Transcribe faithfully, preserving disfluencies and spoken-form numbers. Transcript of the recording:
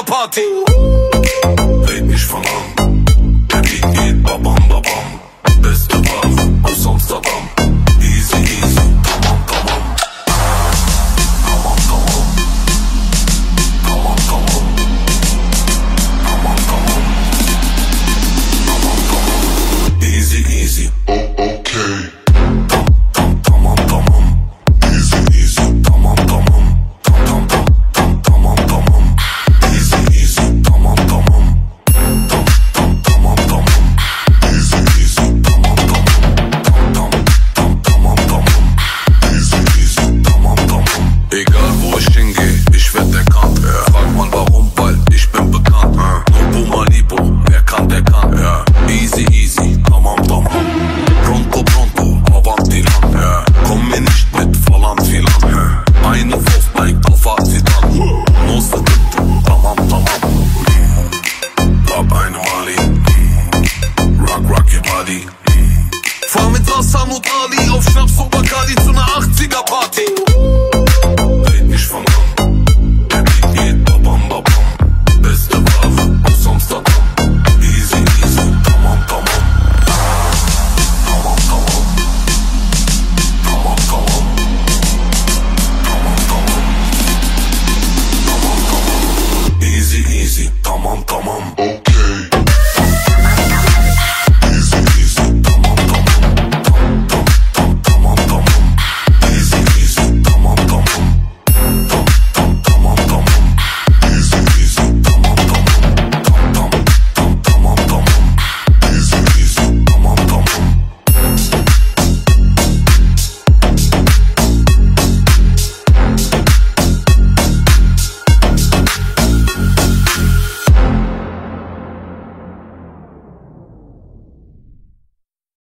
der Party. Red nicht von an, der Beat geht babam babam. Beste Ware aus Amsterdam. Easy easy, tamam tamam. Tamam tamam. Tamam tamam. Tamam tamam. Tamam tamam. Easy easy, oh okay. Tam tam tamam tamam. Easy easy, tamam tamam. Tam tam tam tam tamam tamam. Easy easy, tamam tamam. Tam tam tamam tamam. Easy easy, tamam tamam. Tam tam tam tamam tamam. Easy easy, tamam tamam. Egal wo ich hingehe, ich werd erkannt. Ja. Frag mal warum, weil ich bin bekannt. Ja. Nobu Malibu, wer kann, der kann. Ja. Easy easy, tamam tamam. Pronto pronto, avanti lang. Ja. Komm mir nicht mit falan filan. Ja. Eine Wurfbike auf Azidan. No Sedito, tamam tamam. Pop eine Mali. Rock rock your body. Fahr mit Hassan und Ali auf Schnaps und Bacardi zu ner